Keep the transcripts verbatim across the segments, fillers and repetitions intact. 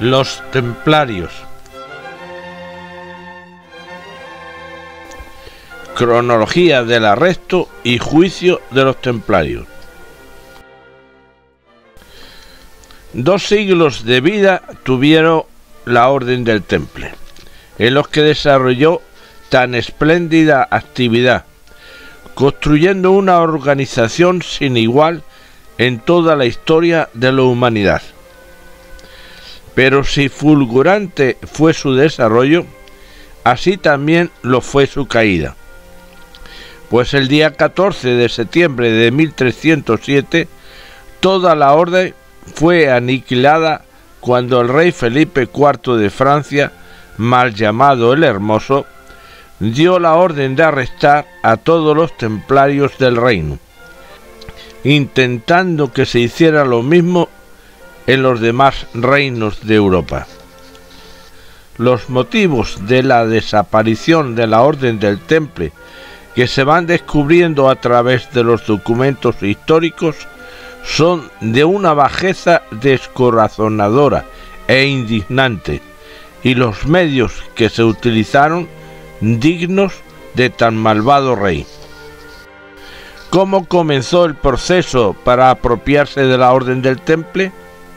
Los templarios. Cronología del arresto y juicio de los templarios. Dos siglos de vida tuvieron la Orden del Temple, en los que desarrolló tan espléndida actividad, construyendo una organización sin igual en toda la historia de la humanidad. Pero si fulgurante fue su desarrollo, así también lo fue su caída, pues el día catorce de septiembre de mil trescientos siete toda la orden fue aniquilada cuando el rey Felipe cuarto de Francia, mal llamado el Hermoso, dio la orden de arrestar a todos los templarios del reino, intentando que se hiciera lo mismo en los demás reinos de Europa. Los motivos de la desaparición de la Orden del Temple, que se van descubriendo a través de los documentos históricos, son de una bajeza descorazonadora e indignante, y los medios que se utilizaron dignos de tan malvado rey. ¿Cómo comenzó el proceso para apropiarse de la Orden del Temple?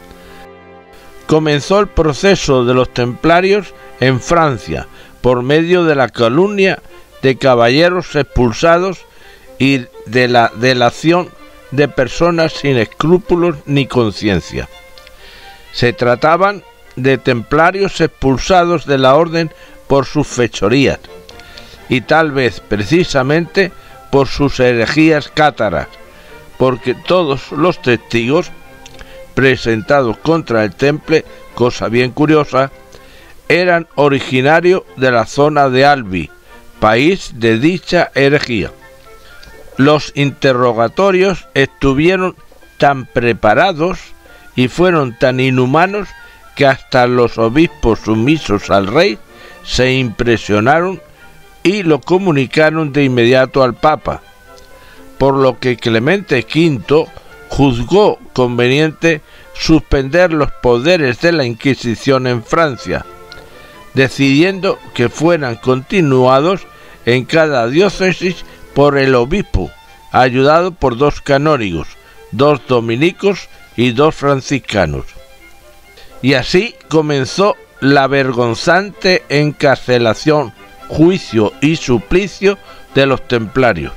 Comenzó el proceso de los templarios en Francia por medio de la calumnia de caballeros expulsados y de la delación de personas sin escrúpulos ni conciencia. Se trataban de templarios expulsados de la orden por sus fechorías y tal vez precisamente por sus herejías cátaras, porque todos los testigos presentados contra el Temple, cosa bien curiosa, eran originarios de la zona de Albi, país de dicha herejía. Los interrogatorios estuvieron tan preparados y fueron tan inhumanos que hasta los obispos sumisos al rey se impresionaron y lo comunicaron de inmediato al Papa, por lo que Clemente quinto juzgó conveniente suspender los poderes de la Inquisición en Francia, decidiendo que fueran continuados en cada diócesis por el obispo, ayudado por dos canónigos, dos dominicos y dos franciscanos. Y así comenzó la vergonzante encarcelación, juicio y suplicio de los templarios.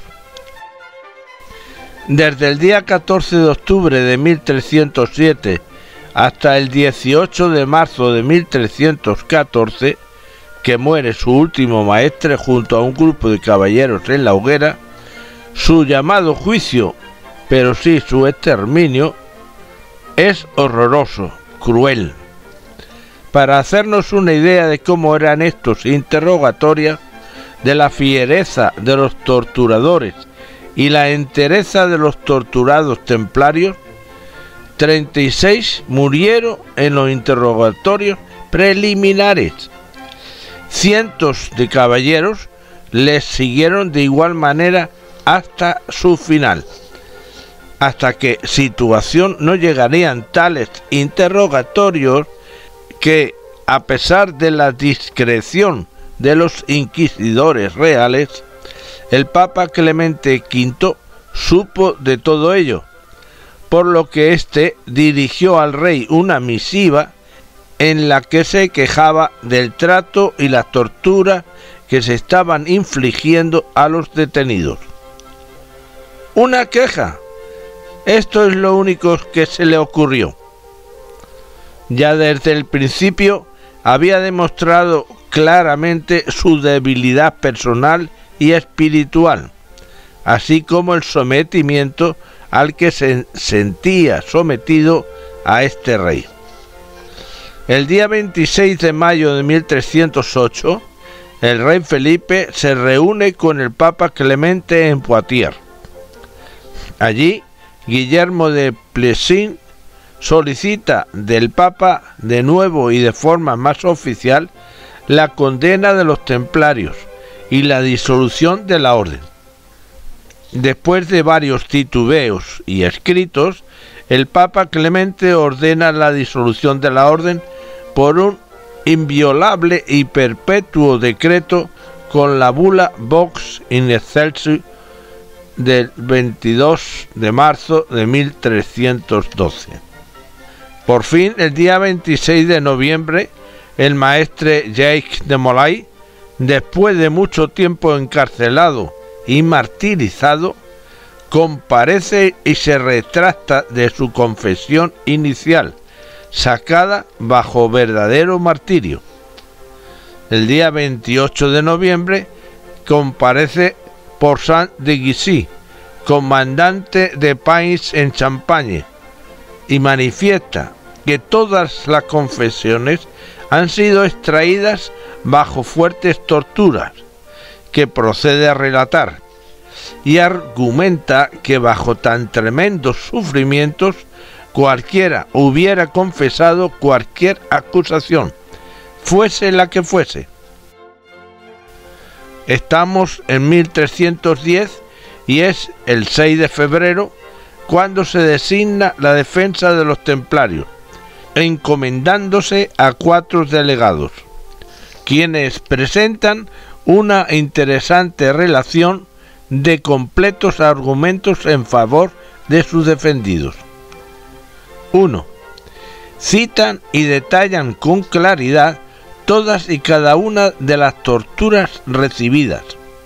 Desde el día catorce de octubre de mil trescientos siete hasta el dieciocho de marzo de mil trescientos catorce, que muere su último maestre junto a un grupo de caballeros en la hoguera, su llamado juicio, pero sí su exterminio, es horroroso, cruel. Para hacernos una idea de cómo eran estos interrogatorios, de la fiereza de los torturadores y la entereza de los torturados templarios, treinta y seis murieron en los interrogatorios preliminares. Cientos de caballeros les siguieron de igual manera hasta su final, hasta que situación no llegarían tales interrogatorios que, a pesar de la discreción de los inquisidores reales, el Papa Clemente quinto supo de todo ello, por lo que éste dirigió al rey una misiva en la que se quejaba del trato y la tortura que se estaban infligiendo a los detenidos. ¿Una queja? Esto es lo único que se le ocurrió. Ya desde el principio había demostrado claramente su debilidad personal y espiritual, así como el sometimiento al que se sentía sometido a este rey. El día veintiséis de mayo de mil trescientos ocho, el rey Felipe se reúne con el Papa Clemente en Poitiers. Allí, Guillermo de Plessis solicita del Papa de nuevo y de forma más oficial la condena de los templarios y la disolución de la orden. Después de varios titubeos y escritos, el Papa Clemente ordena la disolución de la orden por un inviolable y perpetuo decreto con la bula Vox in Excelsis del veintidós de marzo de mil trescientos doce. Por fin, el día veintiséis de noviembre, el maestre Jacques de Molay, después de mucho tiempo encarcelado y martirizado, comparece y se retracta de su confesión inicial, sacada bajo verdadero martirio. El día veintiocho de noviembre comparece Pourcent de Guicy, comandante de Pais en Champaña, y manifiesta que todas las confesiones han sido extraídas bajo fuertes torturas, que procede a relatar, y argumenta que bajo tan tremendos sufrimientos cualquiera hubiera confesado cualquier acusación, fuese la que fuese. Estamos en mil trescientos diez y es el seis de febrero cuando se designa la defensa de los templarios, encomendándose a cuatro delegados, quienes presentan una interesante relación de completos argumentos en favor de sus defendidos. uno. Citan y detallan con claridad todas y cada una de las torturas recibidas.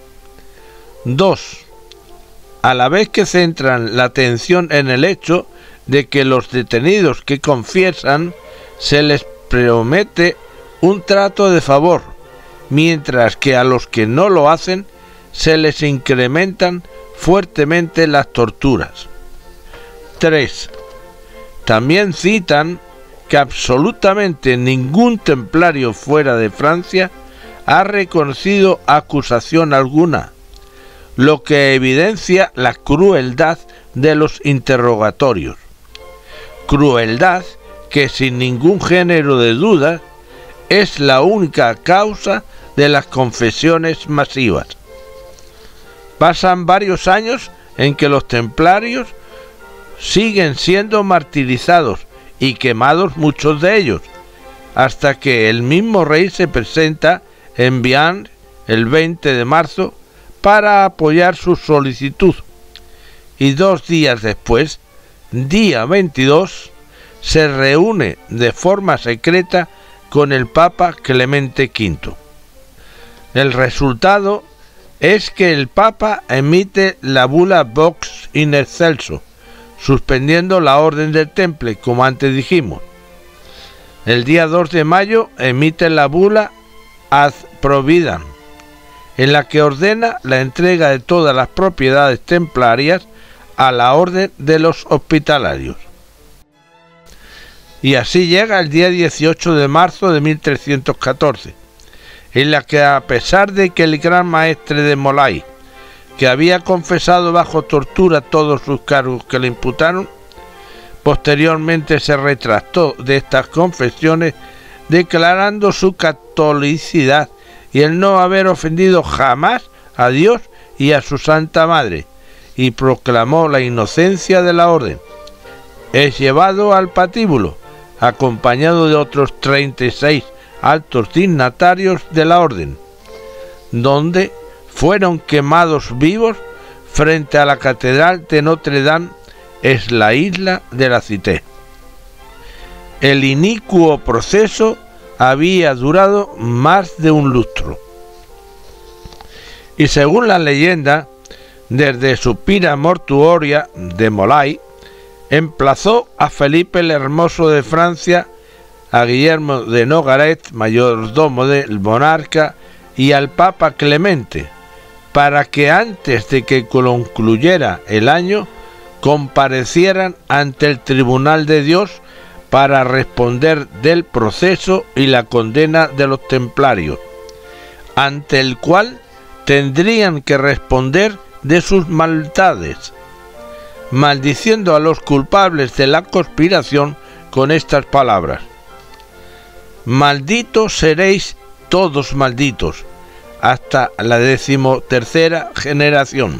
dos. A la vez que centran la atención en el hecho de que los detenidos que confiesan se les promete un trato de favor, mientras que a los que no lo hacen se les incrementan fuertemente las torturas. tres. También citan que absolutamente ningún templario fuera de Francia ha reconocido acusación alguna, lo que evidencia la crueldad de los interrogatorios. Crueldad que sin ningún género de duda es la única causa de las confesiones masivas. Pasan varios años en que los templarios siguen siendo martirizados y quemados muchos de ellos, hasta que el mismo rey se presenta en Vienne el veinte de marzo para apoyar su solicitud, y dos días después, día veintidós, se reúne de forma secreta con el Papa Clemente quinto. El resultado es que el Papa emite la bula Vox in Excelsis, suspendiendo la orden del Temple, como antes dijimos. El día dos de mayo emite la bula Ad Providam, en la que ordena la entrega de todas las propiedades templarias a la orden de los hospitalarios. Y así llega el día dieciocho de marzo de mil trescientos catorce, en la que, a pesar de que el gran maestre de Molay, que había confesado bajo tortura todos sus cargos que le imputaron, posteriormente se retractó de estas confesiones, declarando su catolicidad y el no haber ofendido jamás a Dios y a su Santa Madre, y proclamó la inocencia de la orden. Es llevado al patíbulo, acompañado de otros treinta y seis altos dignatarios de la orden, donde fueron quemados vivos frente a la catedral de Notre Dame, es la isla de la Cité. El inicuo proceso había durado más de un lustro, y según la leyenda, desde su pira mortuoria de Molay, emplazó a Felipe el Hermoso de Francia, a Guillermo de Nogaret, mayordomo del monarca, y al Papa Clemente, para que antes de que concluyera el año comparecieran ante el tribunal de Dios para responder del proceso y la condena de los templarios, ante el cual tendrían que responder de sus maldades, maldiciendo a los culpables de la conspiración con estas palabras: malditos seréis todos malditos, hasta la decimotercera generación.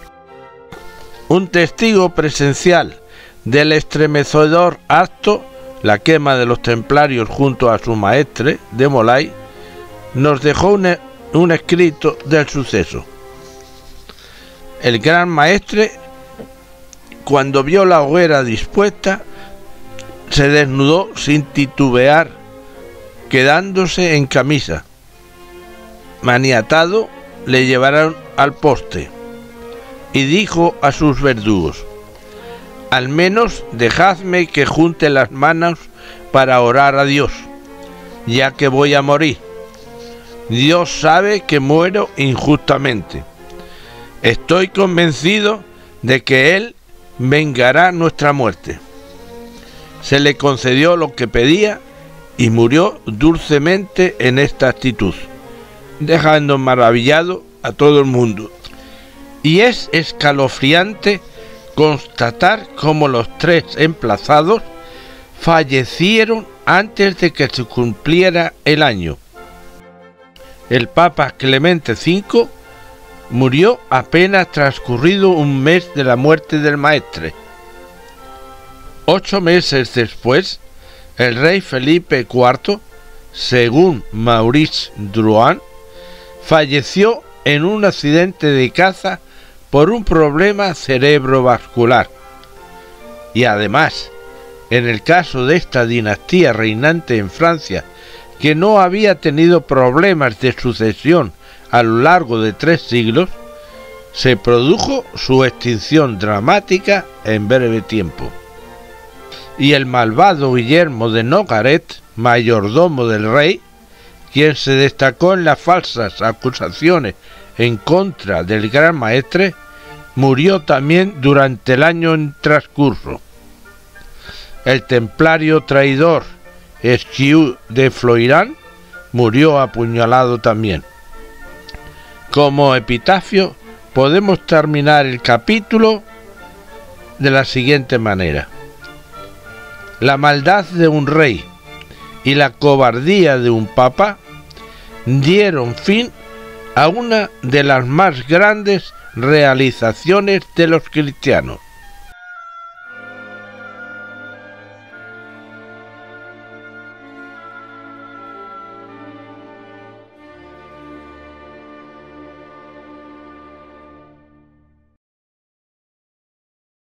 Un testigo presencial del estremecedor acto la quema de los templarios junto a su maestre de Molay, nos dejó un, un escrito del suceso. El gran maestre, cuando vio la hoguera dispuesta, se desnudó sin titubear, quedándose en camisa. Maniatado, le llevaron al poste y dijo a sus verdugos: al menos dejadme que junte las manos para orar a Dios, ya que voy a morir. Dios sabe que muero injustamente. Estoy convencido de que Él vengará nuestra muerte. Se le concedió lo que pedía y murió dulcemente en esta actitud, dejando maravillado a todo el mundo. Y es escalofriante constatar cómo los tres emplazados fallecieron antes de que se cumpliera el año. El Papa Clemente quinto murió apenas transcurrido un mes de la muerte del maestre. Ocho meses después, el rey Felipe cuarto, según Maurice Drouin, falleció en un accidente de caza por un problema cerebrovascular. Y además, en el caso de esta dinastía reinante en Francia, que no había tenido problemas de sucesión a lo largo de tres siglos, se produjo su extinción dramática en breve tiempo. Y el malvado Guillermo de Nogaret, mayordomo del rey, quien se destacó en las falsas acusaciones en contra del gran maestre, murió también durante el año en transcurso. El templario traidor Esquiú de Floirán murió apuñalado también. Como epitafio podemos terminar el capítulo de la siguiente manera: la maldad de un rey y la cobardía de un papa dieron fin a una de las más grandes realizaciones de los cristianos.